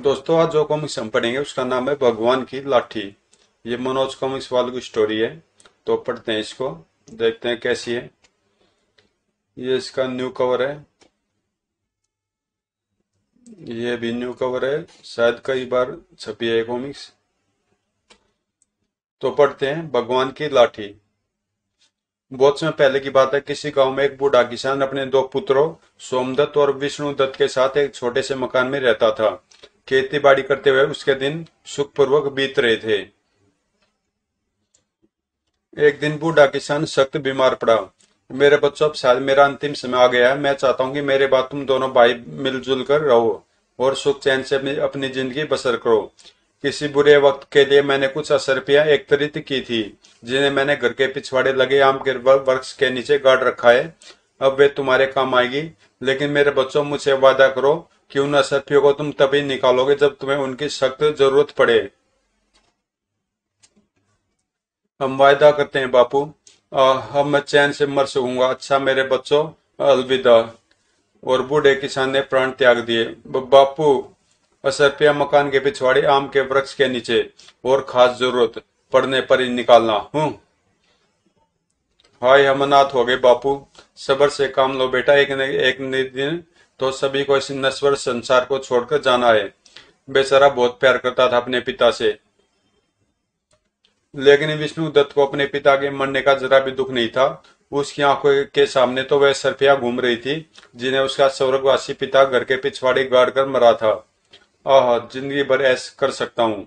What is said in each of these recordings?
दोस्तों, आज जो कॉमिक्स हम पढ़ेंगे उसका नाम है भगवान की लाठी। ये मनोज कॉमिक्स वालों की स्टोरी है। तो पढ़ते हैं इसको, देखते हैं कैसी है। ये इसका न्यू कवर है। ये भी न्यू कवर है, शायद कई बार छपी है कॉमिक्स। तो पढ़ते हैं भगवान की लाठी। बहुत समय पहले की बात है। किसी गांव में एक बूढ़ा किसान अपने दो पुत्रों सोमदत्त और विष्णुदत्त के साथ एक छोटे से मकान में रहता था। खेती बाड़ी करते हुए उसके दिन सुखपूर्वक बीत रहे थे। एक दिन बूढ़ा किसान सख्त बीमार पड़ा। मेरे बच्चों, अब शायद मेरा अंतिम समय आ गया है। मैं चाहता हूँ कि मेरे बाद तुम दोनों भाई मिलजुल कर रहो और सुख चैन से अपनी अपनी जिंदगी बसर करो। किसी बुरे वक्त के लिए मैंने कुछ असरपियां एकत्रित की थी, जिन्हें मैंने घर के पिछवाड़े लगे आम के वृक्ष के नीचे गाड़ रखा है। अब वे तुम्हारे काम आएगी। लेकिन मेरे बच्चों, मुझे वादा करो कि उन असरपियों को तुम तभी निकालोगे जब तुम्हें उनकी सख्त जरूरत पड़े। हम वायदा करते हैं बापू। अब मैं चैन से मर सकूंगा। अच्छा मेरे बच्चों, अलविदा। और बूढ़े किसान ने प्राण त्याग दिए। बापू, असरपिया मकान के पिछवाड़े आम के वृक्ष के नीचे, और खास जरूरत पड़ने पर ही निकालना। हूँ। हाय, हम अनाथ हो गए बापू। सब्र से काम लो बेटा। एक न दिन तो सभी को इस नश्वर संसार को छोड़कर जाना है। बेचारा बहुत प्यार करता था अपने पिता से। लेकिन विष्णुदत्त को अपने पिता के मरने का जरा भी दुख नहीं था। उसकी आंखों के सामने तो वह सरफियां घूम रही थी, जिन्हें उसका स्वर्गवासी पिता घर के पिछवाड़े गाड़ कर मरा था। आह, जिंदगी भर ऐश कर सकता हूँ।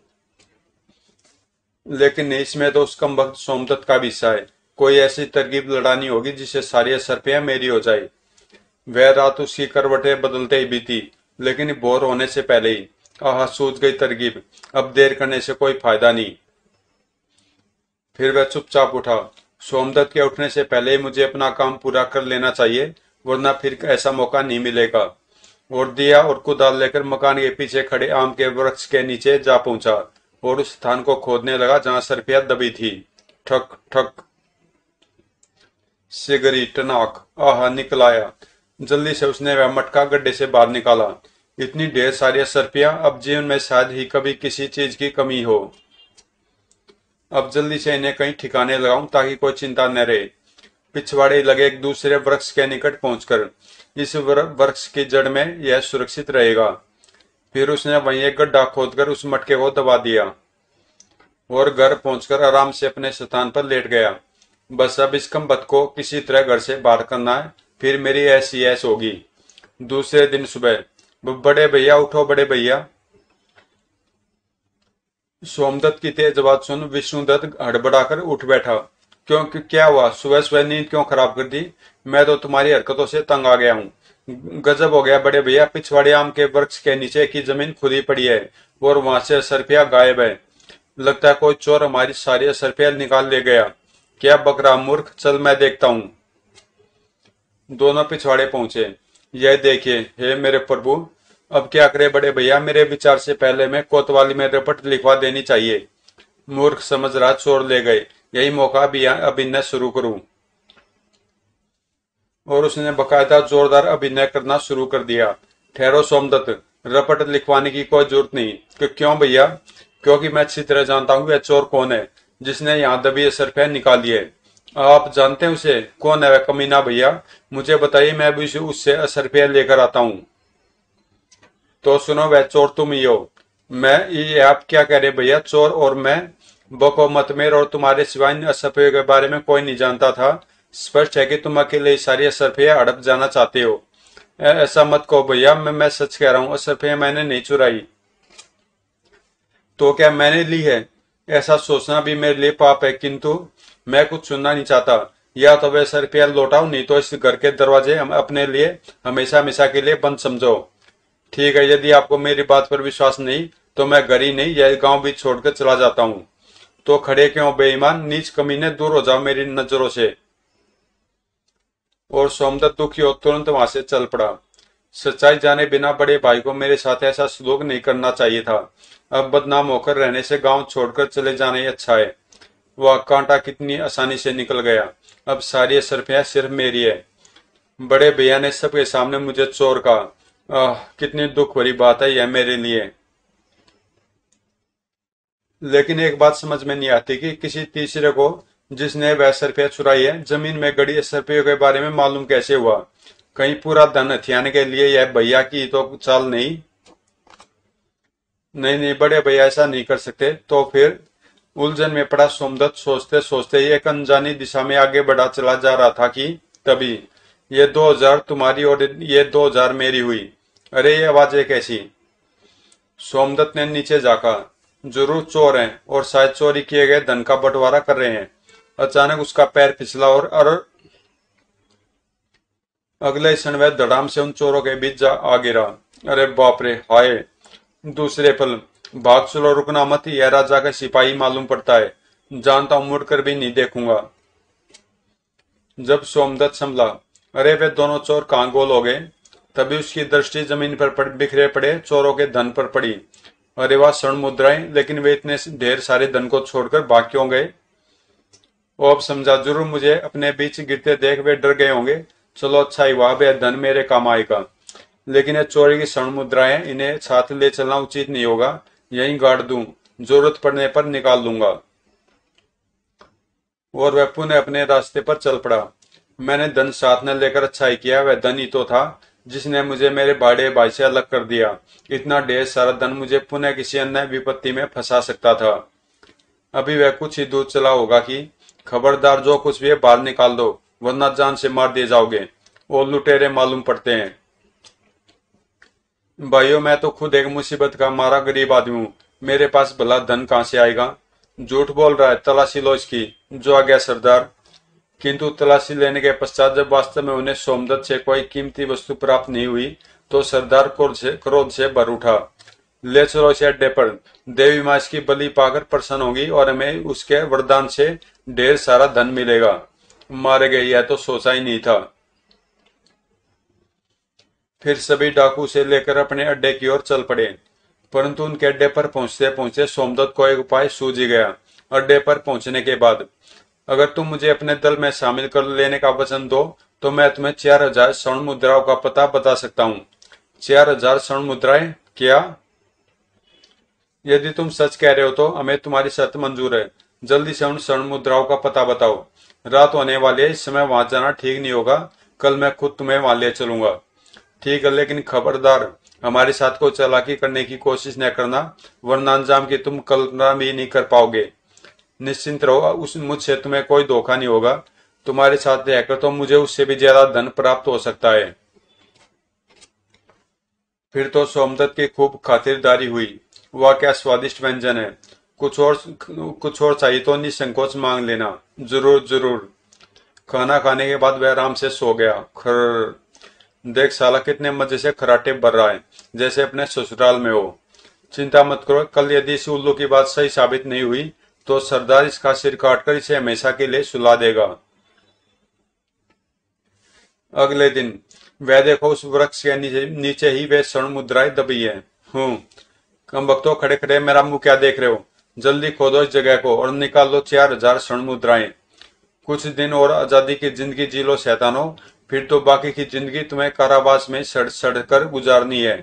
लेकिन इसमें तो उस कमबख्त सोमदत्त का भी हिस्सा है। कोई ऐसी तरकीब लड़ानी होगी जिससे सारी सरफियां मेरी हो जाए। वह रात उसकी करवटें बदलते ही बीती, लेकिन बोर होने से पहले ही। आह, सूझ गई तरकीब। अब देर करने से कोई फायदा नहीं। फिर वह चुपचाप उठा। सोमदत्त के उठने से पहले ही मुझे अपना काम पूरा कर लेना चाहिए, वरना फिर ऐसा मौका नहीं मिलेगा। और दिया और कुदाल लेकर मकान के पीछे खड़े आम के वृक्ष के नीचे जा पहुंचा और उस स्थान को खोदने लगा जहां सरपिया दबी थी। ठक ठक, सिगरी टनाक। आहा, निकल आया। जल्दी से उसने वह मटका गड्ढे से बाहर निकाला। इतनी ढेर सारी सरपियां, अब जीवन में शायद ही कभी किसी चीज की कमी हो। अब जल्दी से इन्हें कहीं ठिकाने लगाऊं ताकि कोई चिंता न रहे। पिछवाड़े लगे एक दूसरे वृक्ष के निकट पहुंचकर इस वृक्ष की जड़ में यह सुरक्षित रहेगा। फिर उसने वहीं एक गड्ढा खोदकर उस मटके को दबा दिया और घर पहुंचकर आराम से अपने स्थान पर लेट गया। बस अब इस कमबख्त को किसी तरह घर से बाहर करना है, फिर मेरी ऐसी ऐश होगी। दूसरे दिन सुबह, बड़े भैया उठो, बड़े भैया। सोमदत्त की तेज आवाज सुन विष्णुदत्त हड़बड़ाकर उठ बैठा। क्यों, क्या हुआ? सुबह सुबह नींद क्यों खराब कर दी? मैं तो तुम्हारी हरकतों से तंग आ गया हूँ। गजब हो गया बड़े भैया। पिछवाड़े आम के वृक्ष के नीचे की जमीन खुदी पड़ी है और वहां से सरपिया गायब है। लगता है कोई चोर हमारी सारी सरपिया निकाल ले गया। क्या बक रहा मूर्ख, चल मैं देखता हूँ। दोनों पिछवाड़े पहुंचे। यह देखिए, हे मेरे प्रभु, अब क्या करे बड़े भैया। मेरे विचार से पहले में कोतवाली में रपट लिखवा देनी चाहिए। मूर्ख समझ रहा चोर ले गए। यही मौका अभिनय शुरू करूं। और उसने बकायदा जोरदार अभिनय करना शुरू कर दिया। ठहरो सोमदत्त, रपट लिखवाने की कोई जरूरत नहीं। क्यों भैया? क्योंकि मैं अच्छी तरह जानता हूँ वह चोर कौन है जिसने यहाँ दबी असरफियां निकाली है। आप जानते हैं उसे? कौन है वह कमीना भैया? मुझे बताइए, मैं भी उससे असरफियां लेकर आता हूँ। तो सुनो, वह चोर तुम ही हो। मैं, ये आप क्या कह रहे भैया? चोर और मैं? बको मत। मेरे और तुम्हारे सिवाय इन असरफियों के बारे में कोई नहीं जानता था। स्पष्ट है कि तुम अकेले ही सारी असरफियां हड़प जाना चाहते हो। ऐसा मत कहो भैया, मैं सच कह रहा हूँ। असरफियां मैंने नहीं चुराई। तो क्या मैंने ली है? ऐसा सोचना भी मेरे लिए पाप है, किंतु मैं कुछ सुनना नहीं चाहता। या तो वह रुपया लौटाओ, नहीं तो इस घर के दरवाजे हम अपने लिए हमेशा हमेशा के लिए बंद समझो। ठीक है, यदि आपको मेरी बात पर विश्वास नहीं तो मैं घर ही नहीं, यह गांव भी छोड़कर चला जाता हूँ। तो खड़े क्यों बेईमान, नीच कमीने, दूर हो जाओ मेरी नजरों से। और सोमदत्त दुखी हो तुरंत वहां से चल पड़ा। सच्चाई जाने बिना बड़े भाई को मेरे साथ ऐसा सलूक नहीं करना चाहिए था। अब बदनाम होकर रहने से गांव छोड़कर चले जाना ही अच्छा है। वह कांटा कितनी आसानी से निकल गया। अब सारी सरफियां सिर्फ मेरी है। बड़े भैया ने सबके सामने मुझे चोर कहा। कितनी दुख भरी बात है यह मेरे लिए। लेकिन एक बात समझ में नहीं आती कि किसी तीसरे को, जिसने वह सरफिया चुराई है, जमीन में गड़ी सरफियों के बारे में मालूम कैसे हुआ? कहीं पूरा धन हथियाने के लिए यह भैया की तो चाल नहीं? नहीं नहीं, बड़े भैया ऐसा नहीं कर सकते। तो फिर? उलझन में पड़ा सोमदत्त सोचते सोचते ही एक अनजानी दिशा में आगे बढ़ा चला जा रहा था कि तभी ये 2000 तुम्हारी और ये 2000 मेरी हुई। अरे ये आवाजें कैसी? सोमदत्त ने नीचे झांका। जरूर चोर हैं और शायद चोरी किए गए धन का बंटवारा कर रहे हैं। अचानक उसका पैर फिसला और अगले क्षण वह धड़ाम से उन चोरों के बीच जा आ गिरा। अरे बाप रे, हाय! दूसरे पल, भाग चलो, रुकना मत, यह राजा का सिपाही मालूम पड़ता है। जानता हूं, मुड़कर भी नहीं देखूंगा। जब सोमदत्त संभला, अरे वे दोनों चोर कहाँ गोल हो गए? तभी उसकी दृष्टि जमीन पर बिखरे पड़े चोरों के धन पर पड़ी। अरे वाह, स्वर्ण मुद्राएं! लेकिन वे इतने ढेर सारे धन को छोड़कर भाग क्यों गए? वो अब समझा, जरूर मुझे अपने बीच गिरते देख वे डर गए होंगे। चलो अच्छा ही हुआ, वे धन मेरे काम आएगा। लेकिन ये चोरी की स्वर्ण मुद्राएं, इन्हें साथ ले चलना उचित नहीं होगा। यहीं गाड़ दूं, जरूरत पड़ने पर निकाल लूंगा। और वह पुनः अपने रास्ते पर चल पड़ा। मैंने धन साथ न लेकर अच्छा ही किया। वह धन ही तो था जिसने मुझे मेरे बड़े भाई से अलग कर दिया। इतना ढेर सारा धन मुझे पुनः किसी अन्य विपत्ति में फंसा सकता था। अभी वह कुछ ही दूर चला होगा कि खबरदार, जो कुछ भी है बाहर निकाल दो, वरना जान से मार दिए जाओगे। और लुटेरे मालूम पड़ते हैं। भाइयों, मैं तो खुद एक मुसीबत का मारा गरीब आदमी हूँ। मेरे पास भला धन कहाँ से आएगा? झूठ बोल रहा है, तलाशी लो इसकी। जो आ गया सरदार। किंतु तलाशी लेने के पश्चात जब वास्तव में उन्हें सोमदत्त से कोई कीमती वस्तु प्राप्त नहीं हुई, तो सरदार क्रोध से भर उठा। ले चलो इसे अड्डे पर। देवी माँ इसकी बलि पाकर प्रसन्न होगी और हमें उसके वरदान से ढेर सारा धन मिलेगा। मारे गए, यह तो सोचा ही नहीं था। फिर सभी डाकू से लेकर अपने अड्डे की ओर चल पड़े। परंतु उनके अड्डे पर पहुंचते पहुंचते सोमदत्त को एक उपाय सूझ ही गया। अड्डे पर पहुंचने के बाद, अगर तुम मुझे अपने दल में शामिल कर लेने का वचन दो, तो मैं तुम्हें 4000 स्वर्ण मुद्राओं का पता बता सकता हूँ। 4000 स्वर्ण मुद्राएं? क्या? यदि तुम सच कह रहे हो तो हमें तुम्हारी शर्त मंजूर है। जल्दी से उन स्वर्ण मुद्राओं का पता बताओ। रात होने वाली है, इस समय वहां जाना ठीक नहीं होगा। कल मैं खुद तुम्हें वहां ले चलूंगा। ठीक है, लेकिन खबरदार, हमारे साथ कोई चालाकी करने की कोशिश न करना, वरना अंजाम की तुम कल्पना भी नहीं कर पाओगे। निश्चिंत रहो, उस मुझसे तुम्हें कोई धोखा नहीं होगा। तुम्हारे साथ रहकर तो मुझे उससे भी ज्यादा धन प्राप्त हो सकता है। फिर तो सोमदत्त की खूब खातिरदारी हुई। वह क्या स्वादिष्ट व्यंजन है! कुछ और चाहिए तो निसंकोच मांग लेना। जरूर जरूर। खाना खाने के बाद वह आराम से सो गया। खर, देख साला कितने मजे से खराटे भर रहा है, जैसे अपने ससुराल में हो। चिंता मत करो, कल यदि इस उल्लू की बात सही साबित नहीं हुई, तो सरदार इसका सिर काटकर इसे हमेशा के लिए सुला देगा। अगले दिन, वह देखो, उस वृक्ष के नीचे ही वे स्वर्ण मुद्राएं दबी है। कम वक्तों, खड़े खड़े मेरा मुंह क्या देख रहे हो? जल्दी खोदो इस जगह को और निकाल लो 4000 स्वर्ण मुद्राएं। कुछ दिन और आजादी की जिंदगी जी लो शैतानो, फिर तो बाकी की जिंदगी तुम्हें कारावास में सड़ सड़ कर गुजारनी है।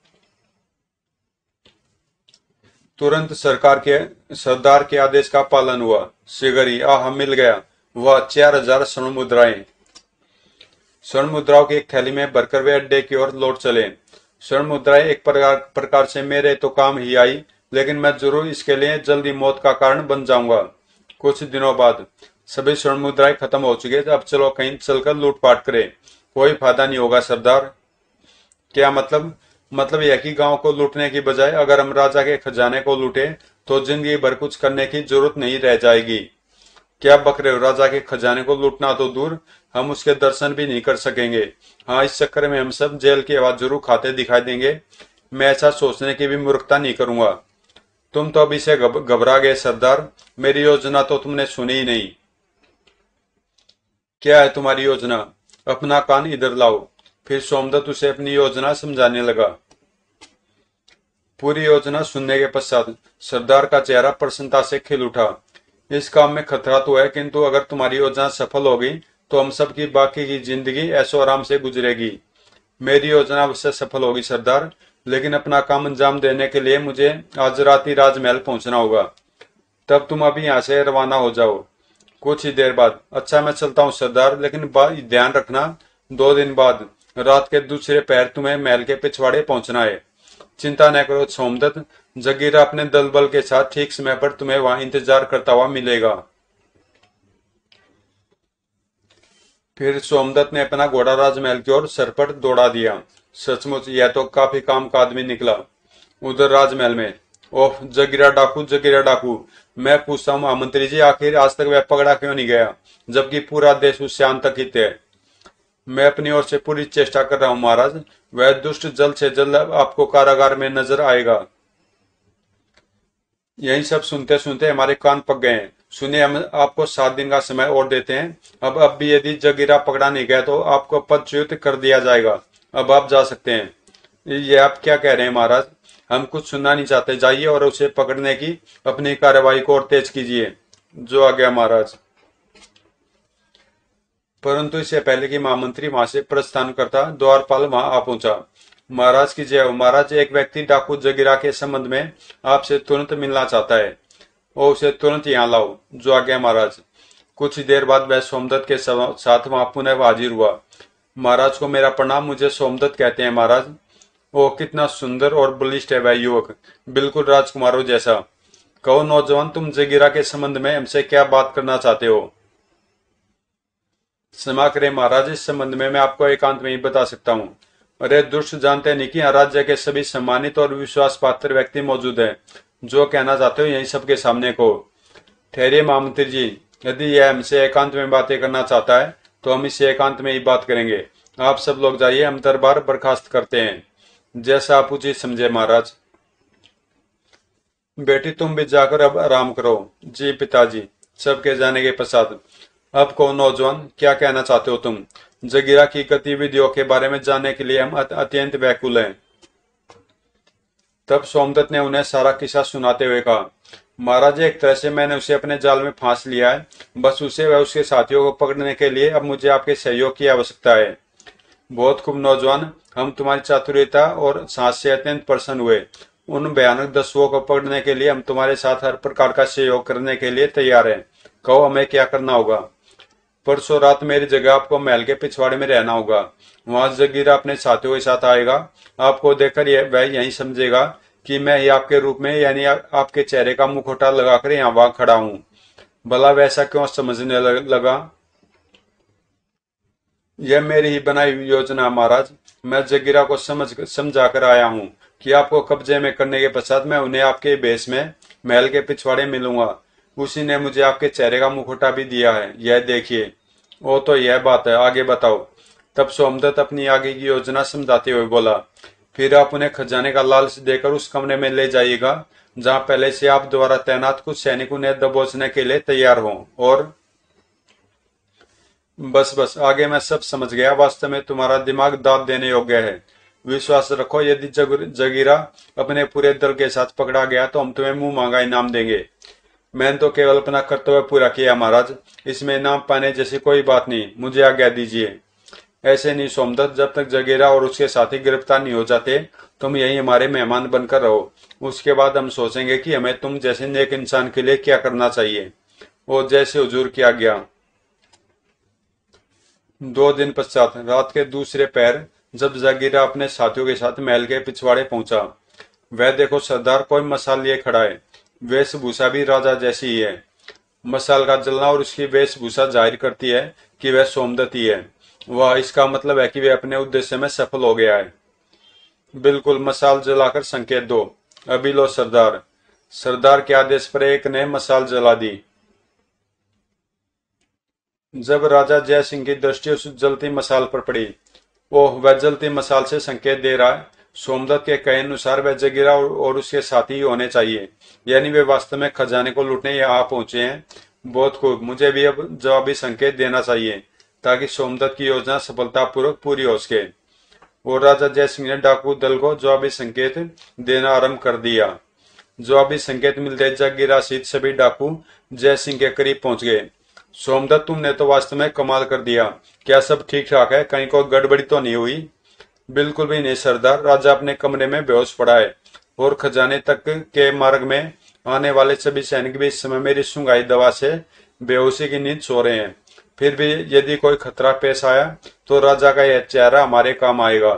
तुरंत सरदार के आदेश का पालन हुआ। शीघ्र ही आह, मिल गया। वह 4000 स्वर्ण मुद्राएं। स्वर्ण मुद्राओं की एक थैली में भरकर वे अड्डे की ओर लौट चले। स्वर्ण मुद्राएं एक प्रकार से मेरे तो काम ही आई, लेकिन मैं जरूर इसके लिए जल्दी मौत का कारण बन जाऊंगा। कुछ दिनों बाद सभी स्वर्ण मुद्राएं खत्म हो चुकी है। अब चलो कहीं चलकर लूटपाट करें। कोई फायदा नहीं होगा सरदार। क्या मतलब? मतलब यह कि गांव को लूटने की बजाय अगर हम राजा के खजाने को लूटे, तो जिंदगी भर कुछ करने की जरूरत नहीं रह जाएगी। क्या बक रहे हो? राजा के खजाने को लूटना तो दूर, हम उसके दर्शन भी नहीं कर सकेंगे। हाँ, इस चक्कर में हम सब जेल की आवाज जरूर खाते दिखाई देंगे। मैं ऐसा सोचने की भी मूर्खता नहीं करूंगा। तुम तो अभी से घबरा गए सरदार। मेरी योजना तो तुमने सुनी ही नहीं। क्या है तुम्हारी योजना? अपना कान इधर लाओ। फिर सोमदत्त उसे अपनी योजना समझाने लगा। पूरी योजना सुनने के पश्चात सरदार का चेहरा प्रसन्नता से खिल उठा। इस काम में खतरा तो है, किंतु अगर तुम्हारी योजना सफल होगी, तो हम सब की बाकी की जिंदगी ऐशो आराम से गुजरेगी। मेरी योजना अवश्य सफल होगी सरदार, लेकिन अपना काम अंजाम देने के लिए मुझे आज रात ही राजमहल पहुंचना होगा। तब तुम अभी यहाँ से रवाना हो जाओ कुछ ही देर बाद। अच्छा मैं चलता हूँ सरदार, लेकिन ध्यान रखना 2 दिन बाद रात के दूसरे पहर तुम्हें महल के पिछवाड़े पहुंचना है। चिंता न करो सोमदत्त, जगीरा अपने दल बल के साथ ठीक समय पर तुम्हें वहां इंतजार करता हुआ मिलेगा। फिर सोमदत्त ने अपना घोड़ा राजमहल की ओर सरपट दौड़ा दिया। सचमुच यह तो काफी काम का आदमी निकला। उधर राजमहल में, ओह जगीरा डाकू, जगीरा डाकू, मैं पूछता हूँ महामंत्री जी, आखिर आज तक वह पकड़ा क्यों नहीं गया, जबकि पूरा देश उससे आतंकित है। मैं अपनी ओर से पूरी चेष्टा कर रहा हूँ महाराज, वह दुष्ट जल्द से जल्द आपको कारागार में नजर आएगा। यही सब सुनते सुनते हमारे कान पक गए हैं। सुनिए, हम आपको 7 दिन का समय और देते हैं। अब भी यदि जगीरा पकड़ा नहीं गया तो आपको पदच्युत कर दिया जाएगा। अब आप जा सकते हैं। ये आप क्या कह रहे हैं महाराज, हम कुछ सुनना नहीं चाहते। जाइए और उसे पकड़ने की अपनी कार्रवाई को और तेज कीजिए। जो आ गया महाराज। परंतु इससे पहले कि महामंत्री वहां से प्रस्थान करता, द्वारपाल वहां आ पहुंचा। महाराज की जय हो महाराज, एक व्यक्ति डाकू जगीरा के संबंध में आपसे तुरंत मिलना चाहता है और उसे तुरंत यहाँ लाओ। जो आ गया महाराज। कुछ ही देर बाद वह सोमदत्त के साथ वहां पुनः हाजिर हुआ। महाराज को मेरा प्रणाम, मुझे सोमदत्त कहते हैं महाराज। ओ कितना सुंदर और बलिष्ठ है वह युवक, बिल्कुल राजकुमारों जैसा। कहो नौजवान, तुम जगीरा के संबंध में हमसे क्या बात करना चाहते हो। क्षमा करें महाराज, इस संबंध में मैं आपको एकांत में ही बता सकता हूँ। अरे दुष्ट जानते नहीं कि राज्य के सभी सम्मानित और विश्वास पात्र व्यक्ति मौजूद हैं। जो कहना चाहते हो यही सबके सामने को। ठहरिए महामंत्री जी, यदि यह हमसे एकांत में बातें करना चाहता है तो हम इससे एकांत में ही बात करेंगे। आप सब लोग जाइए, हम दरबार बर्खास्त करते हैं। जैसा आप उचित समझे महाराज। बेटी तुम भी जाकर अब आराम करो। जी पिताजी। सबके जाने के पश्चात, अब को नौजवान, क्या कहना चाहते हो तुम। जगीरा की गतिविधियों के बारे में जानने के लिए हम अत्यंत व्याकुल हैं। तब सोमदत्त ने उन्हें सारा किस्सा सुनाते हुए कहा, महाराज एक तरह से मैंने उसे अपने जाल में फांस लिया है। बस उसे व उसके साथियों को पकड़ने के लिए अब मुझे आपके सहयोग की आवश्यकता है। बहुत खूब नौजवान, हम तुम्हारी चातुर्यता और साहस से अत्यंत प्रसन्न हुए। उन भयानक दस्युओं को पकड़ने के लिए हम तुम्हारे साथ हर प्रकार का सहयोग करने के लिए तैयार हैं। कहो हमें क्या करना होगा। परसों रात मेरी जगह आपको महल के पिछवाड़े में रहना होगा। वहां जगीरा अपने साथियों के साथ आएगा। आपको देखकर वह यही समझेगा कि मैं ही आपके रूप में, यानी आपके चेहरे का मुखौटा लगाकर यहाँ वहां खड़ा हूँ। भला वैसा क्यों समझने लगा। यह मेरी ही बनाई हुई योजना महाराज। मैं जगीरा को समझा कर आया हूँ कि आपको कब्जे में करने के पश्चात मैं उन्हें आपके भेष में महल के पिछवाड़े मिलूंगा। उसी ने मुझे आपके चेहरे का मुखौटा भी दिया है, यह देखिए। ओ तो यह बात है, आगे बताओ। तब सोमदत्त अपनी आगे की योजना समझाते हुए बोला, फिर आप उन्हें खजाने का लालच देकर उस कमरे में ले जाइएगा जहां पहले से आप द्वारा तैनात कुछ सैनिक उन्हें दबोचने के लिए तैयार हों। और बस बस, आगे मैं सब समझ गया। वास्तव में तुम्हारा दिमाग दाद देने योग्य है। विश्वास रखो, यदि जगीरा अपने पूरे दल के साथ पकड़ा गया तो हम तुम्हें मुंह मांगा इनाम देंगे। मैंने तो केवल अपना कर्तव्य पूरा किया महाराज, इसमें इनाम पाने जैसी कोई बात नहीं। मुझे आज्ञा दीजिए। ऐसे नहीं सोमदत्त, जब तक जगीरा और उसके साथी गिरफ्तार नहीं हो जाते तुम यही हमारे मेहमान बनकर रहो। उसके बाद हम सोचेंगे कि हमें तुम जैसे नेक इंसान के लिए क्या करना चाहिए। और जैसे हुजूर की आज्ञा। 2 दिन पश्चात रात के दूसरे पहर जब जगीरा अपने साथियों के साथ महल के पिछवाड़े पहुंचा, वह देखो सरदार कोई मसाल लिए खड़ा है। वेशभूषा भी राजा जैसी ही है। मसाल का जलना और उसकी वेशभूषा जाहिर करती है कि वह सोमदत्त ही है। वह इसका मतलब है कि वह अपने उद्देश्य में सफल हो गया है। बिल्कुल, मसाल जलाकर संकेत दो। अभी लो सरदार। सरदार के आदेश पर एक ने मसाल जला दी। जब राजा जय सिंह की दृष्टि उस जलती मसाल पर पड़ी, ओह वह जलती मसाल से संकेत दे रहा है सोमदत्त के कहे अनुसार वह जगीरा और उसके साथी होने चाहिए, यानी वे वास्तव में खजाने को लूटने यहाँ पहुंचे हैं। बहुत खूब, मुझे भी अब जवाबी संकेत देना चाहिए ताकि सोमदत्त की योजना सफलतापूर्वक पूरी हो सके। और राजा जय सिंह ने डाकू दल को जवाबी संकेत देना आरंभ कर दिया। जवाबी संकेत मिलते जगीरा सहित सभी डाकू जय सिंह के करीब पहुंच गए। सोमदत्त, तुमने तो वास्तव में कमाल कर दिया। क्या सब ठीक ठाक है, कहीं कोई गड़बड़ी तो नहीं हुई। बिल्कुल भी नहीं सरदार, राजा अपने कमरे में बेहोश पड़ा है और खजाने तक के मार्ग में आने वाले सभी सैनिक भी इस समय मेरी सुंघाई दवा से बेहोशी की नींद सो रहे हैं। फिर भी यदि कोई खतरा पेश आया तो राजा का यह चेहरा हमारे काम आएगा।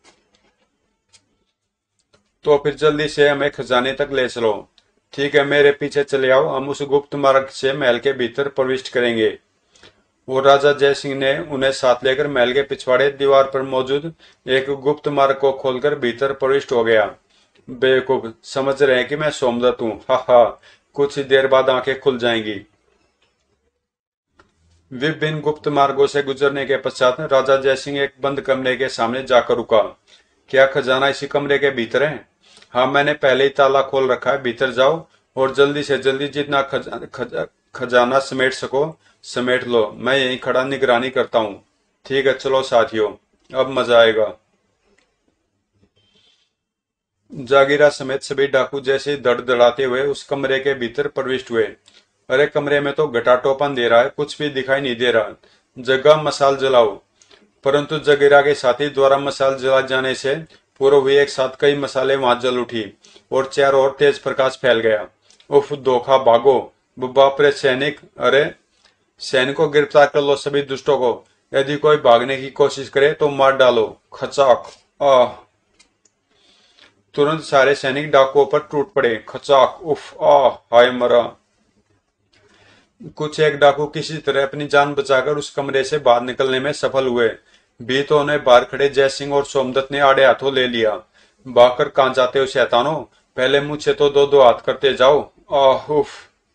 तो फिर जल्दी से हमें खजाने तक ले चलो। ठीक है, मेरे पीछे चले आओ, हम उस गुप्त मार्ग से महल के भीतर प्रविष्ट करेंगे। और राजा जय सिंह ने उन्हें साथ लेकर महल के पिछवाड़े दीवार पर मौजूद एक गुप्त मार्ग को खोलकर भीतर प्रविष्ट हो गया। बेवकूफ, समझ रहे हैं कि मैं सोमदत्त हूँ? हा हा, कुछ ही देर बाद आंखें खुल जाएंगी। विभिन्न गुप्त मार्गों से गुजरने के पश्चात राजा जयसिंह एक बंद कमरे के सामने जाकर रुका। क्या खजाना इसी कमरे के भीतर है? हाँ, मैंने पहले ही ताला खोल रखा है, भीतर जाओ और जल्दी से जल्दी जितना खजाना समेट सको समेट लो। मैं यहीं खड़ा निगरानी करता हूँ। ठीक है, चलो साथियों, अब मजा आएगा। जागीरा समेत सभी डाकू जैसे धड़धड़ाते हुए उस कमरे के भीतर प्रविष्ट हुए। अरे, कमरे में तो घटाटोपन दे रहा है, कुछ भी दिखाई नहीं दे रहा। जगह मसाल जलाओ। परंतु जगीरा के साथी द्वारा मसाल जला जाने से पूर्व हुई एक साथ कई मसाले वहां जल उठी और चारों ओर तेज प्रकाश फैल गया। उफ, धोखा, भागो। बाप रे सैनिक, अरे सैनिकों, गिरफ्तार कर लो सभी दुष्टों को। यदि कोई भागने की कोशिश करे तो मार डालो। खचाक। आह। तुरंत सारे सैनिक डाकुओं पर टूट पड़े। खचाक। उफ, आह, हाय मरा। कुछ एक डाकू किसी तरह अपनी जान बचाकर उस कमरे से बाहर निकलने में सफल हुए। भी तो उन्हें बाहर खड़े जयसिंह और सोमदत्त ने आड़े हाथों ले लिया। भागकर कहां जाते हो शैतानों? पहले मुझसे तो दो दो हाथ करते जाओ। आह, उफ।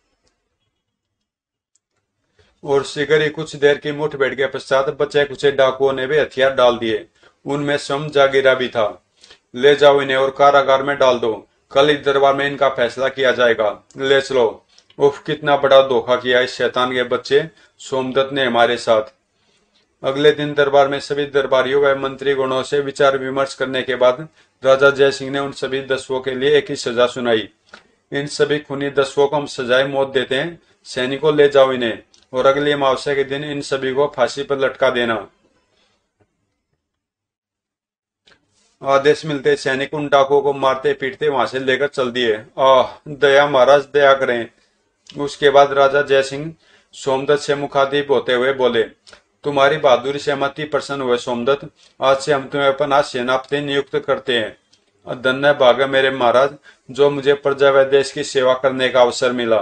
और शीघ्र ही कुछ देर की मुठभेड़ के पश्चात बचे कुछ डाकुओं ने भी हथियार डाल दिए। उनमें स्वयं जागीरा भी था। ले जाओ इन्हें और कारागार में डाल दो। कल ही दरबार में इनका फैसला किया जाएगा। ले चलो। उफ, कितना बड़ा धोखा किया इस शैतान के बच्चे सोमदत्त ने हमारे साथ। अगले दिन दरबार में सभी दरबारियों व मंत्री गणों से विचार विमर्श करने के बाद राजा जयसिंह ने उन सभी दस्युओं के लिए एक ही सजा सुनाई। इन सभी खूनी दस्युओं को हम सजाए मौत देते हैं। सैनिकों, ले जाओ इन्हें और अगली अमावस्या के दिन इन सभी को फांसी पर लटका देना। आदेश मिलते सैनिक उन डाकुओं को मारते पीटते वहां से लेकर चल दिए। आह, दया महाराज, दया करें। उसके बाद राजा जयसिंह सोमदत्त से मुखातिब होते हुए बोले, तुम्हारी बहादुरी से हम अति प्रसन्न हुए सोमदत्त। आज से हम तुम्हें अपना सेनापति नियुक्त करते हैं। धन्य भागा मेरे महाराज, जो मुझे प्रजा व देश की सेवा करने का अवसर मिला।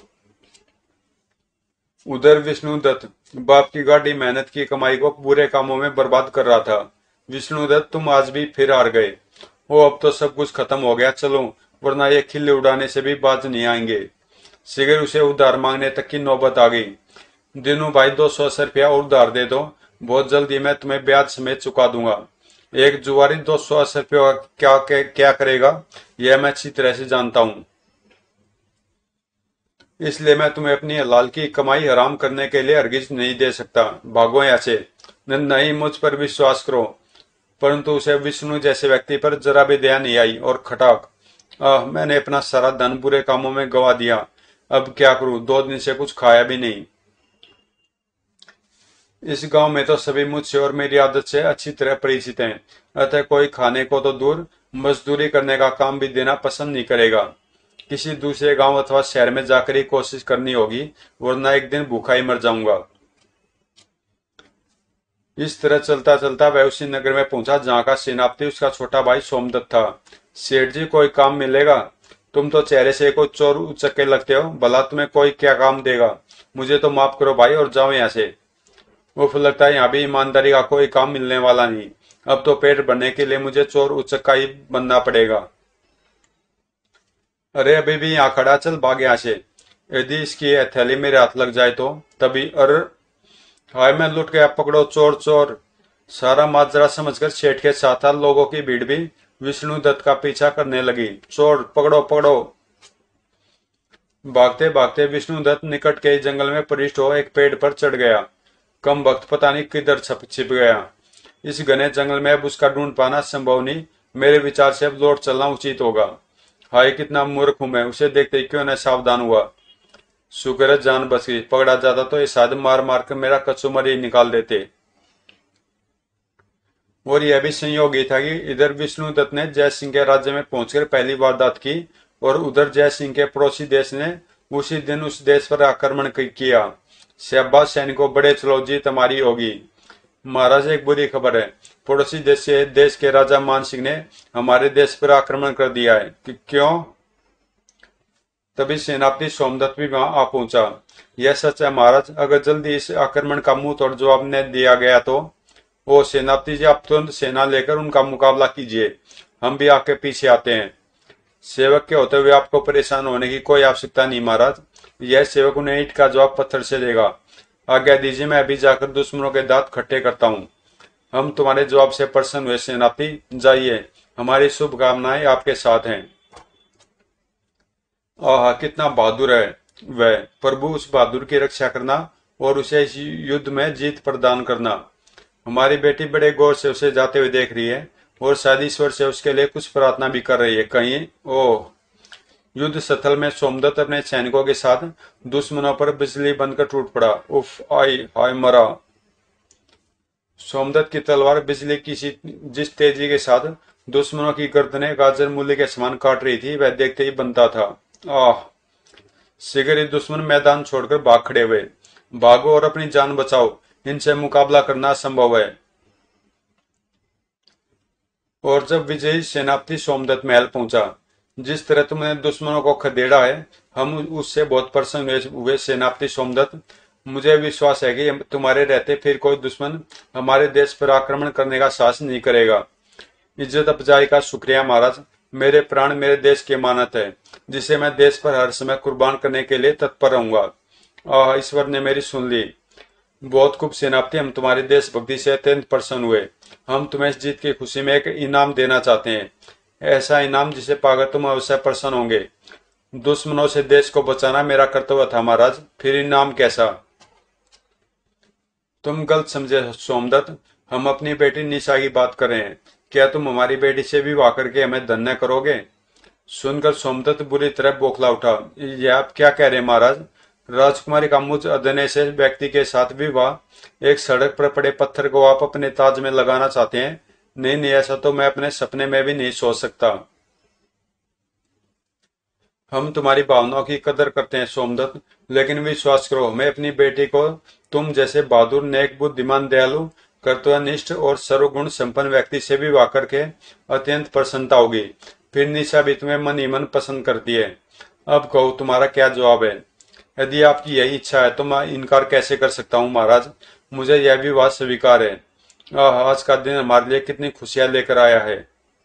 उधर विष्णुदत्त बाप की गाढ़ी मेहनत की कमाई को बुरे कामों में बर्बाद कर रहा था। विष्णुदत्त, तुम आज भी फिर हार गए हो। अब तो सब कुछ खत्म हो गया, चलो, वरना ये खिल्ली उड़ाने से भी बाज नहीं आएंगे। शीघ्र उसे उधार मांगने तक की नौबत आ गई। दिनू भाई, 200 रुपया और उधार दे दो, बहुत जल्दी मैं तुम्हें ब्याज समेत चुका दूंगा। एक जुआरी 280 रुपया क्या करेगा, यह मैं अच्छी तरह से जानता हूँ। इसलिए मैं तुम्हें अपनी हलाल की कमाई हराम करने के लिए हरगिज नहीं दे सकता। भागो यहाँ से। नहीं, मुझ पर विश्वास करो। परंतु उसे विष्णु जैसे व्यक्ति पर जरा भी दया नहीं आई और खटाक। मैंने अपना सारा धन बुरे कामों में गवा दिया। अब क्या करूं, 2 दिन से कुछ खाया भी नहीं। इस गांव में तो सभी मुझसे और मेरी आदत से अच्छी तरह परिचित हैं, अतः कोई खाने को तो दूर, मजदूरी करने का काम भी देना पसंद नहीं करेगा। किसी दूसरे गांव अथवा शहर में जाकर ही कोशिश करनी होगी, वरना एक दिन भूखा ही मर जाऊंगा। इस तरह चलता चलता वह उसी नगर में पहुंचा जहां का सेनापति उसका छोटा भाई सोमदत्त था। सेठ जी, कोई काम मिलेगा? तुम तो चेहरे से कोई चोर उचक्के लगते हो, भला तुम्हें कोई क्या काम देगा? मुझे तो माफ करो भाई और जाओ यहाँ से। उफ, लगता है यहाँ भी ईमानदारी का कोई काम मिलने वाला नहीं। अब तो पेट भरने के लिए मुझे चोर उचक्का ही बनना पड़ेगा। अरे, अभी भी यहाँ खड़ा, चल भाग यहाँ से। यदि इसकी हथेली मेरे हाथ लग जाए तो तभी। अरे हाय, मैं लुट गया, पकड़ो चोर चोर। सारा माजरा समझकर सेठ के साथ लोगों की भीड़ भी विष्णु दत्त का पीछा करने लगी। चोर पकड़ो पकड़ो। भागते भागते विष्णु दत्त निकट के जंगल में प्रविष्ट हो एक पेड़ पर चढ़ गया। कम वक्त पता नहीं किधर छिप गया। इस घने जंगल में अब उसका ढूंढ पाना संभव नहीं। मेरे विचार से अब लौट चलना उचित होगा। हाय, कितना मूर्ख हूं मैं, उसे देखते ही क्यों न सावधान हुआ। शुक्र है जान बच गई, पकड़ा जाता तो ये शायद मार मार कर मेरा कचूमर ही निकाल देते। और यह भी संयोग ही था कि इधर विष्णुदत्त ने जय सिंह के राज्य में पहुंचकर पहली वारदात की और उधर जय सिंह के पड़ोसी देश ने उसी दिन उस देश पर आक्रमण किया। शाबाश सैनिकों, बड़े चलो, जीत हमारी होगी। महाराज, एक बुरी खबर है। पड़ोसी देश के राजा मान सिंह ने हमारे देश पर आक्रमण कर दिया है। कि क्यों? तभी सेनापति सोमदत्त भी वहां आ पहुंचा। यह सच है महाराज, अगर जल्दी इस आक्रमण का मुंह तोड़ जवाब न दिया गया तो। ओ सेनापति जी, आप तुरंत सेना लेकर उनका मुकाबला कीजिए, हम भी आपके पीछे आते हैं। सेवक के होते हुए आपको परेशान होने की कोई आवश्यकता नहीं महाराज। यह सेवक उन्हें ईंट का जवाब पत्थर से देगा। आज्ञा दीजिए, मैं अभी जाकर दुश्मनों के दांत खट्टे करता हूँ। हम तुम्हारे जवाब से प्रसन्न हुए सेनापति, जाइए, हमारी शुभकामनाएं आपके साथ हैं। आह, कितना बहादुर है वह। प्रभु, उस बहादुर की रक्षा करना और उसे इस युद्ध में जीत प्रदान करना। हमारी बेटी बड़े गौर से उसे जाते हुए देख रही है और शायद ईश्वर से उसके लिए कुछ प्रार्थना भी कर रही है। कहीं ओह। युद्ध स्थल में सोमदत्त अपने सैनिकों के साथ दुश्मनों पर बिजली बनकर टूट पड़ा। उफ, आई हाय, मरा। सोमदत्त की तलवार बिजली की जिस तेजी के साथ दुश्मनों की गर्दनें गाजर मूली के समान काट रही थी, वह देखते ही बनता था। आह। शीघ्र ही दुश्मन मैदान छोड़कर भाग खड़े हुए। भागो और अपनी जान बचाओ, इनसे मुकाबला करना असंभव है। और जब विजयी सेनापति सोमदत्त महल पहुंचा, जिस तरह तुमने दुश्मनों को खदेड़ा है, हम उससे बहुत प्रसन्न हुए सेनापति सोमदत्त। मुझे विश्वास है कि तुम्हारे रहते फिर कोई दुश्मन हमारे देश पर आक्रमण करने का साहस नहीं करेगा। इज्जत अफजाई का शुक्रिया महाराज। मेरे प्राण मेरे देश की अमानत है, जिसे मैं देश पर हर समय कुर्बान करने के लिए तत्पर रहूंगा। आह, ईश्वर ने मेरी सुन ली। बहुत खूब सेनापति, हम तुम्हारी देशभक्ति से अत्यंत प्रसन्न हुए। हम तुम्हें इस जीत की खुशी में एक इनाम देना चाहते हैं, ऐसा इनाम जिसे पाकर तुम अवश्य प्रसन्न होंगे। दुश्मनों से देश को बचाना मेरा कर्तव्य था महाराज, फिर इनाम कैसा? तुम गलत समझे सोमदत्त, हम अपनी बेटी निशा की बात कर रहे हैं। क्या तुम हमारी बेटी से विवाह करके हमें धन्य करोगे? सुनकर सोमदत्त बुरी तरह बौखला उठा। यह आप क्या कह रहे हैं महाराज? राजकुमारी का मुझ अदने से व्यक्ति के साथ विवाह? एक सड़क पर पड़े पत्थर को आप अपने ताज में लगाना चाहते हैं? नहीं नहीं, ऐसा तो मैं अपने सपने में भी नहीं सोच सकता। हम तुम्हारी भावनाओं की कदर करते हैं सोमदत्त, लेकिन विश्वास करो, हमें अपनी बेटी को तुम जैसे बहादुर, नेक, बुद्धिमान, दयालु, कर्तव्यनिष्ठ और सर्वगुण संपन्न व्यक्ति से विवाह करके अत्यंत प्रसन्नता होगी। फिर निशा भी तुम्हें मन ही मन पसंद करती है। अब कहो, तुम्हारा क्या जवाब है? यदि आपकी यही इच्छा है तो मैं इनकार कैसे कर सकता हूँ महाराज। मुझे यह विवाह स्वीकार है। आज का दिन हमारे लिए कितनी खुशियां लेकर आया है।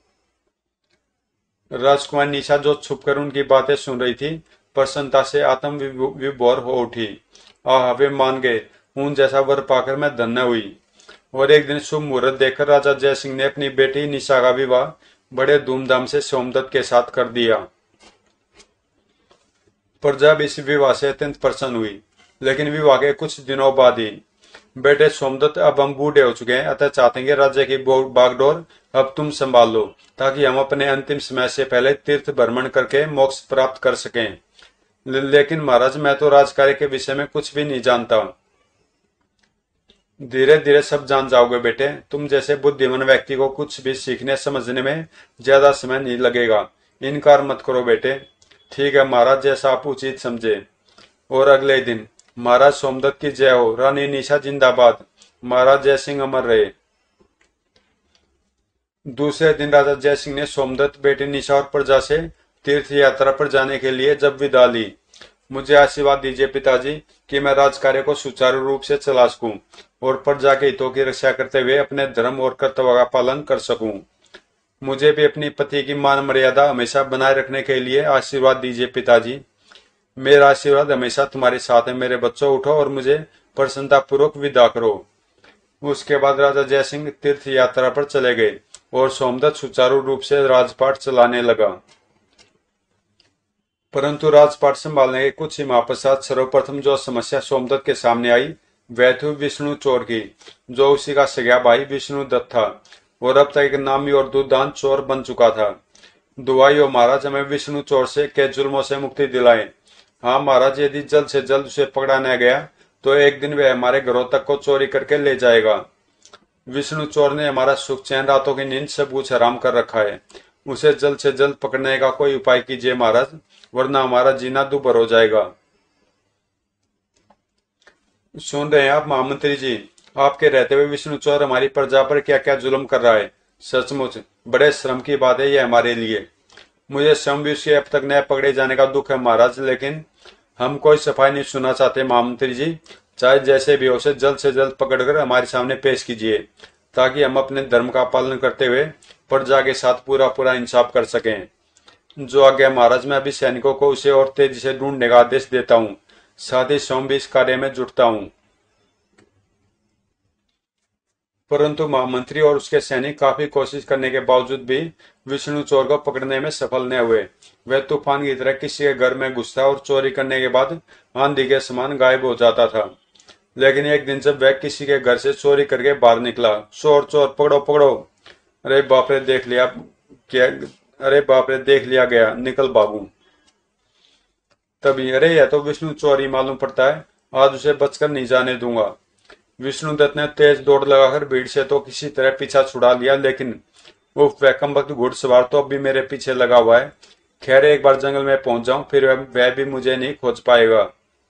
राजकुमार निशा, जो छुपकर उनकी बातें सुन रही थी, प्रसन्नता से आत्म विभोर हो उठी। वे मान गए। ऊन जैसा वर पाकर मैं धन्य हुई। और एक दिन शुभ मुहूर्त देखकर राजा जय सिंह ने अपनी बेटी निशा का विवाह बड़े धूमधाम से सोमदत्त के साथ कर दिया। प्रजा भी इस विवाह से अत्यंत प्रसन्न हुई। लेकिन विवाह के कुछ दिनों बाद ही, बेटे सोमदत्त, अब हम बूढ़े हो चुके हैं, अतः चाहते हैं राज्य की बागडोर अब तुम संभाल लो, ताकि हम अपने अंतिम समय से पहले तीर्थ भ्रमण करके मोक्ष प्राप्त कर सकें। लेकिन महाराज, मैं तो राजकार्य के विषय में कुछ भी नहीं जानता। धीरे धीरे सब जान जाओगे बेटे। तुम जैसे बुद्धिमान व्यक्ति को कुछ भी सीखने समझने में ज्यादा समय नहीं लगेगा। इनकार मत करो बेटे। ठीक है महाराज, जैसा आप उचित समझे। और अगले दिन, महाराज सोमदत्त की जय हो, रानी निशा जिंदाबाद, महाराज जय सिंह अमर रहे। दूसरे दिन राजा जय सिंह ने सोमदत्त, बेटी निशा और प्रजा से तीर्थ यात्रा पर जाने के लिए जब विदा ली। मुझे आशीर्वाद दीजिए पिताजी कि मैं राजकार्य को सुचारू रूप से चला सकूं और प्रजा के हितों की रक्षा करते हुए अपने धर्म और कर्तव्य का पालन कर सकूं। मुझे भी अपनी पति की मान मर्यादा हमेशा बनाए रखने के लिए आशीर्वाद दीजिए पिताजी। मेरा आशीर्वाद हमेशा तुम्हारे साथ है मेरे बच्चों। उठो और मुझे प्रसन्नता पूर्वक विदा करो। उसके बाद राजा जय सिंह तीर्थ यात्रा पर चले गए और सोमदत्त सुचारू रूप से राजपाट चलाने लगा। परंतु राजपाट संभालने के कुछ ही माह पश्चात सर्वप्रथम जो समस्या सोमदत्त के सामने आई, वह थी विष्णु चोर की, जो उसी का सगा भाई विष्णुदत्त था और अब तक एक नामी और दुर्दांत चोर बन चुका था। दुआई हो महाराज, हमें विष्णु चोर से के जुल्मों से मुक्ति दिलाएं। हाँ महाराज, यदि जल्द से जल्द उसे पकड़ा न गया तो एक दिन वह हमारे घरों तक को चोरी करके ले जाएगा। विष्णु चोर ने हमारा सुख चैन रातों की नींद सब कुछ हराम कर रखा है। उसे जल्द से जल्द पकड़ने का कोई उपाय कीजिए महाराज, वरना हमारा जीना दुभर हो जाएगा। सुन रहे हैं आप महामंत्री जी, आपके रहते हुए विष्णु चौर हमारी प्रजा पर क्या क्या जुल्म कर रहा है। सचमुच बड़े श्रम की बात है ये हमारे लिए। मुझे स्वयं भी उसके अब तक न पकड़े जाने का दुख है महाराज, लेकिन हम कोई सफाई नहीं सुनना चाहते महामंत्री जी। चाहे जैसे भी हो, उसे जल्द से जल्द पकड़कर हमारे सामने पेश कीजिए, ताकि हम अपने धर्म का पालन करते हुए प्रजा के साथ पूरा पूरा इंसाफ कर सकें। जो आज्ञा महाराज। मैं अभी सैनिकों को उसे और तेजी से ढूंढने का आदेश देता हूँ, साथ ही स्वयं भी इस कार्य में जुटता हूँ। परंतु महामंत्री और उसके सैनिक काफी कोशिश करने के बावजूद भी विष्णु चोर को पकड़ने में सफल न हुए। वह तूफान की तरह किसी के घर में घुसता और चोरी करने के बाद आंधी के समान गायब हो जाता था। लेकिन एक दिन जब वह किसी के घर से चोरी करके बाहर निकला, चोर चोर पकड़ो पकड़ो, अरे बाप रे देख लिया क्या, अरे बाप रे देख लिया गया, निकल भागू। तभी अरे यह तो विष्णु चोर ही मालूम पड़ता है, आज उसे बचकर नहीं जाने दूंगा। विष्णुदत्त ने तेज दौड़ लगाकर भीड़ से तो किसी तरह पीछा छुड़ा लिया, लेकिन वो वैकम्बक घुड़सवार तो अब भी मेरे पीछे लगा हुआ है। खैर एक बार जंगल में पहुंच जाऊं, फिर वह भी मुझे नहीं खोज पाएगा।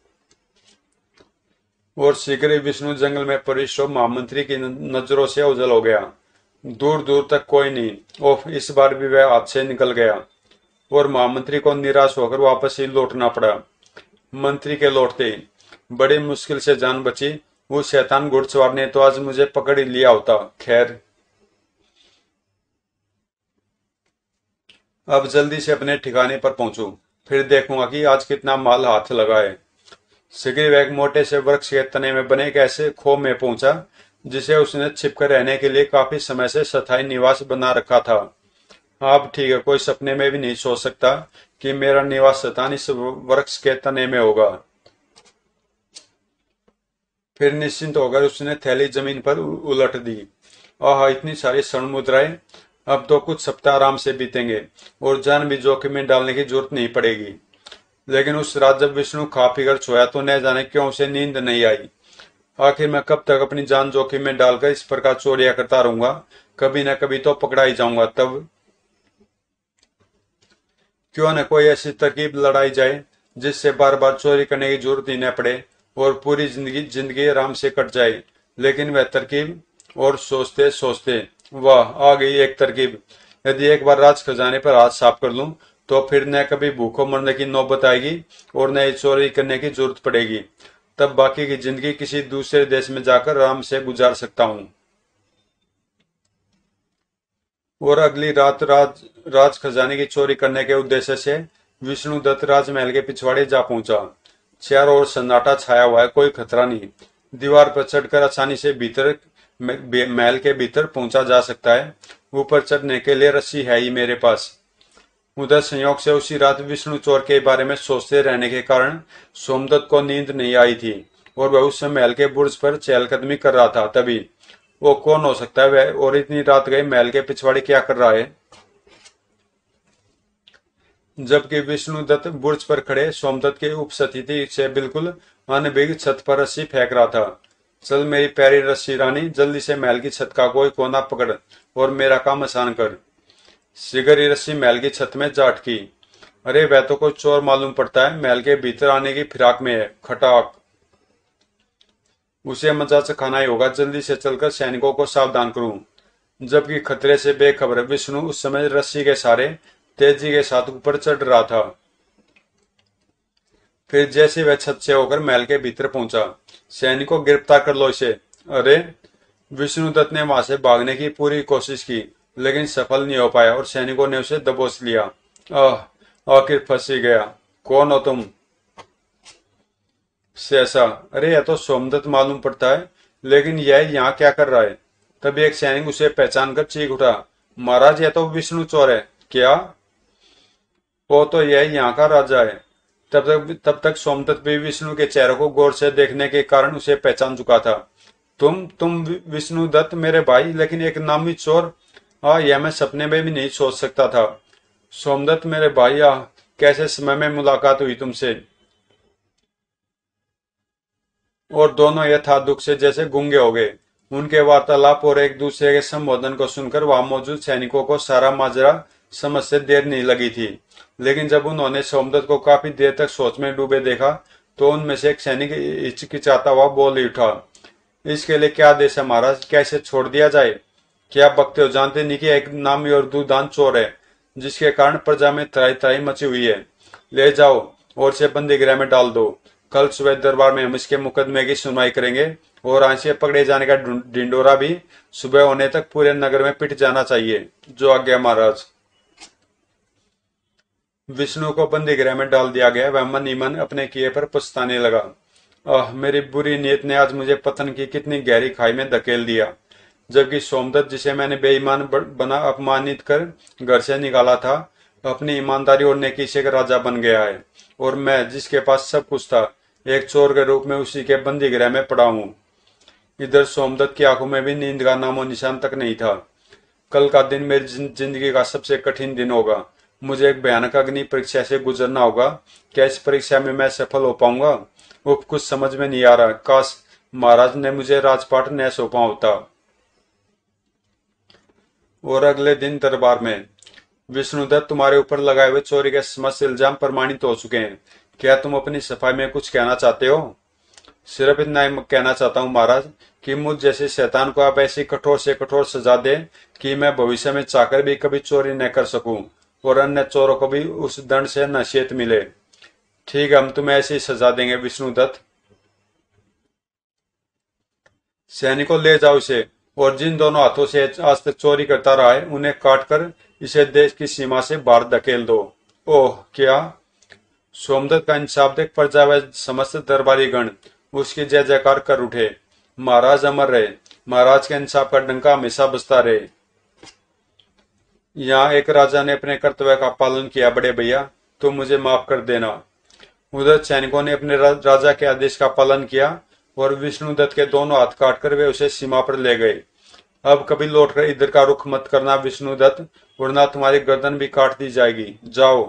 और शीघ्र ही विष्णु जंगल में प्रविष्ट हो महामंत्री की नजरों से ओझल हो गया। दूर दूर तक कोई नहीं। ओह, इस बार भी वह हाथ से निकल गया और महामंत्री को निराश होकर वापस ही लौटना पड़ा। मंत्री के लौटते ही बड़ी मुश्किल से जान बची। उस शैतान घुड़सवार ने तो आज मुझे पकड़ ही लिया होता। खैर, अब जल्दी से अपने ठिकाने पर पहुंचूं, फिर देखूंगा कि आज कितना माल हाथ लगा है। शीघ्र एक मोटे से वृक्ष के तने में बने एक ऐसे खो में पहुंचा, जिसे उसने छिपकर रहने के लिए काफी समय से स्थायी निवास बना रखा था। अब ठीक है, कोई सपने में भी नहीं सोच सकता कि मेरा निवास स्थान इस वृक्ष के तने में होगा। फिर निश्चिंत होकर उसने थैली जमीन पर उलट दी। आह, इतनी सारी स्वर्ण मुद्राएं! अब तो कुछ सप्ताह आराम से बीतेंगे और जान भी जोखिम में डालने की जरूरत नहीं पड़ेगी। लेकिन उस रात जब विष्णु खा पी कर सोया तो न जाने क्यों उसे नींद नहीं आई। आखिर मैं कब तक अपनी जान जोखिम में डालकर इस प्रकार चोरियां करता रहूंगा? कभी न कभी तो पकड़ा ही जाऊंगा। तब क्यों न कोई ऐसी तरकीब लड़ाई जाए जिससे बार बार चोरी करने की जरूरत ही न पड़े और पूरी जिंदगी जिंदगी आराम से कट जाए। लेकिन वह तरकीब, और सोचते सोचते वाह, आ गई एक तरकीब। यदि एक बार राज खजाने पर हाथ साफ कर लूं तो फिर न कभी भूखों मरने की नौबत आएगी और न ही चोरी करने की जरूरत पड़ेगी। तब बाकी की जिंदगी किसी दूसरे देश में जाकर आराम से गुजार सकता हूं। और अगली रात राज खजाने की चोरी करने के उद्देश्य से विष्णुदत्त राजमहल के पिछवाड़े जा पहुंचा। चारों ओर सन्नाटा छाया हुआ है, कोई खतरा नहीं। दीवार पर चढ़कर आसानी से भीतर महल के भीतर पहुंचा जा सकता है। ऊपर चढ़ने के लिए रस्सी है ही मेरे पास। उधर संयोग से उसी रात विष्णु चोर के बारे में सोचते रहने के कारण सोमदत्त को नींद नहीं आई थी और वह उस समय महल के बुर्ज पर चहलकदमी कर रहा था। तभी वो कौन हो सकता है वह, और इतनी रात गए महल के पिछवाड़े क्या कर रहा है? जबकि विष्णुदत्त बुर्ज पर खड़े सोमदत्त की उपस्थिति से बिल्कुल अनभिज्ञ छत पर रस्सी फेंक रहा था। चल मेरी प्यारी रस्सी रानी, जल्दी से महल की छत का कोई कोना पकड़ और मेरा काम आसान कर। शीघ्र ही रस्सी महल की छत में जा अटकी। अरे वह तो कोई चोर मालूम पड़ता है, महल के भीतर आने की फिराक में है। खटाक, उसे मजा चखाना ही होगा। जल्दी से चलकर सैनिकों को सावधान करूं। जबकि खतरे से बेखबर विष्णु उस समय रस्सी के सहारे तेजी के साथ ऊपर चढ़ रहा था। फिर जैसे वह छत से होकर महल के भीतर पहुंचा, सैनिकों गिरफ्तार कर लो इसे। अरे, विष्णुदत्त ने वहां से भागने की पूरी कोशिश की, लेकिन सफल नहीं हो पाया और सैनिकों ने उसे दबोच लिया। आह, आखिर फंस ही गया। कौन हो तुम? सहसा, अरे यह तो सोमदत्त मालूम पड़ता है, लेकिन यह यहाँ क्या कर रहा है? तभी एक सैनिक उसे पहचान कर चीख उठा, महाराज यह तो विष्णु चोर है। क्या? वो तो यह यहाँ का राजा है। तब तक सोमदत्त भी विष्णु के चेहरे को गौर से देखने के कारण उसे पहचान चुका था। तुम विष्णुदत्त मेरे भाई, लेकिन एक नामी चोर? हाँ, यह मैं सपने में भी नहीं सोच सकता था। सोमदत्त मेरे भाई, कैसे समय में मुलाकात हुई तुमसे? और दोनों यथा दुख से जैसे गूंगे हो गए। उनके वार्तालाप और एक दूसरे के संबोधन को सुनकर वहां मौजूद सैनिकों को सारा माजरा समझ से देर नहीं लगी थी। लेकिन जब उन्होंने सोमदत्त को काफी देर तक सोच में डूबे देखा तो उनमें से एक सैनिक हिचकिचाता हुआ बोल ही उठा, इसके लिए क्या आदेश है महाराज, कैसे छोड़ दिया जाए? क्या आप बकते हो, जानते नहीं कि एक नामी और दुदान चोर है जिसके कारण प्रजा में त्राही त्राही मची हुई है। ले जाओ और इसे बंदी गृह में डाल दो। कल सुबह दरबार में हम इसके मुकदमे की सुनवाई करेंगे और आज से पकड़े जाने का ढिंडोरा भी सुबह होने तक पूरे नगर में पिट जाना चाहिए। जो आज्ञा महाराज। विष्णु को बंदी गृह में डाल दिया गया। वह मन ही मन अपने किए पर पछताने लगा। मेरी बुरी नीयत ने आज मुझे पतन की कितनी गहरी खाई में धकेल दिया। जबकि सोमदत्त, जिसे मैंने बेईमान बना अपमानित कर घर से निकाला था, अपनी ईमानदारी और नेकी से एक राजा बन गया है और मैं, जिसके पास सब कुछ था, एक चोर के रूप में उसी के बंदी गृह में पड़ा हूँ। इधर सोमदत्त की आंखों में भी नींद का नामो निशान तक नहीं था। कल का दिन मेरी जिंदगी का सबसे कठिन दिन होगा। मुझे एक भयानक अग्नि परीक्षा से गुजरना होगा। क्या इस परीक्षा में मैं सफल हो पाऊंगा? उफ, कुछ समझ में नहीं आ रहा। काश महाराज ने मुझे राजपाट न सौंपा होता। और अगले दिन दरबार में, विष्णुदत्त, तुम्हारे ऊपर लगाए हुए चोरी के समस्त इल्जाम प्रमाणित हो चुके हैं। क्या तुम अपनी सफाई में कुछ कहना चाहते हो? सिर्फ इतना ही कहना चाहता हूँ महाराज कि मुझ जैसे शैतान को आप ऐसी कठोर से कठोर सजा दें कि मैं भविष्य में चाहकर भी कभी चोरी न कर सकूं और अन्य चोरों को भी उस दंड से नसीहत मिले। ठीक है, हम तुम्हें ऐसी सजा देंगे विष्णुदत्त। सैनिकों, ले जाओ इसे और जिन दोनों हाथों से आज तक चोरी करता रहा है उन्हें काट कर इसे देश की सीमा से बाहर धकेल दो। ओह, क्या! सोमदत्त का इंसाफ देख प्रजा व समस्त दरबारी गण उसकी जय जयकार कर उठे। महाराज अमर रहे, महाराज के इंसाफ का डंका हमेशा बजता रहे। यहाँ एक राजा ने अपने कर्तव्य का पालन किया। बड़े भैया, तुम मुझे माफ कर देना। उधर सैनिकों ने अपने राजा के आदेश का पालन किया और विष्णुदत्त के दोनों हाथ काटकर वे उसे सीमा पर ले गए। अब कभी लौटकर इधर का रुख मत करना विष्णुदत्त, वरना तुम्हारी गर्दन भी काट दी जाएगी। जाओ।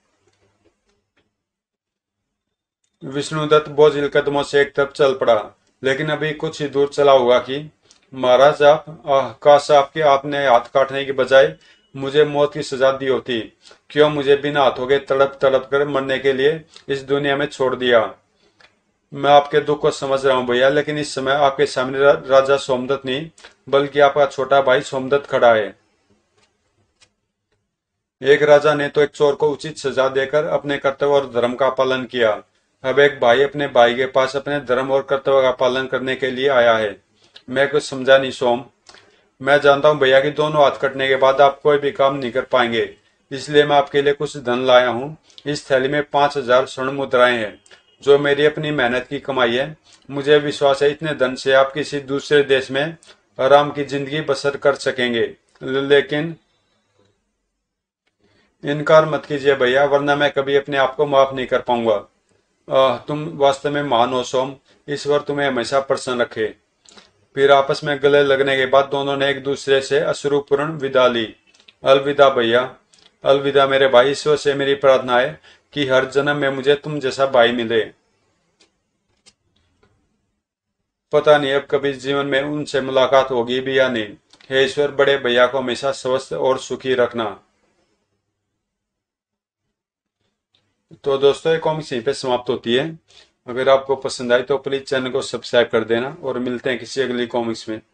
विष्णुदत्त बोझिल कदमों से एक तरफ चल पड़ा, लेकिन अभी कुछ ही दूर चला हुआ कि महाराज, काश आपने हाथ काटने की बजाय मुझे मौत की सजा दी होती। क्यों मुझे बिना हाथों के तड़प तड़प कर मरने के लिए इस दुनिया में छोड़ दिया? मैं आपके दुख को समझ रहा हूँ भैया, लेकिन इस समय आपके सामने राजा सोमदत्त नहीं बल्कि आपका छोटा भाई सोमदत्त खड़ा है। एक राजा ने तो एक चोर को उचित सजा देकर अपने कर्तव्य और धर्म का पालन किया। अब एक भाई अपने भाई के पास अपने धर्म और कर्तव्य का पालन करने के लिए आया है। मैं कुछ समझा नहीं सोम। मैं जानता हूँ भैया कि दोनों हाथ कटने के बाद आप कोई भी काम नहीं कर पाएंगे, इसलिए मैं आपके लिए कुछ धन लाया हूँ। इस थैली में 5,000 स्वर्ण मुद्राएं हैं, जो मेरी अपनी मेहनत की कमाई है। मुझे विश्वास है इतने धन से आप किसी दूसरे देश में आराम की जिंदगी बसर कर सकेंगे। लेकिन इनकार मत कीजिए भैया, वरना मैं कभी अपने आप को माफ नहीं कर पाऊंगा। तुम वास्तव में महान हो सोम। ईश्वर तुम्हें हमेशा प्रसन्न रखे। फिर आपस में गले लगने के बाद दोनों ने एक दूसरे से अश्रुपूर्ण विदा ली। अलविदा भैया, अलविदा मेरे भाई। ईश्वर से मेरी प्रार्थना है कि हर जन्म में मुझे तुम जैसा भाई मिले। पता नहीं अब कभी जीवन में उनसे मुलाकात होगी भी या नहीं। हे ईश्वर, बड़े भैया को हमेशा स्वस्थ और सुखी रखना। तो दोस्तों, ये कॉमिक्स यहीं पे समाप्त होती है। अगर आपको पसंद आई तो प्लीज चैनल को सब्सक्राइब कर देना और मिलते हैं किसी अगली कॉमिक्स में।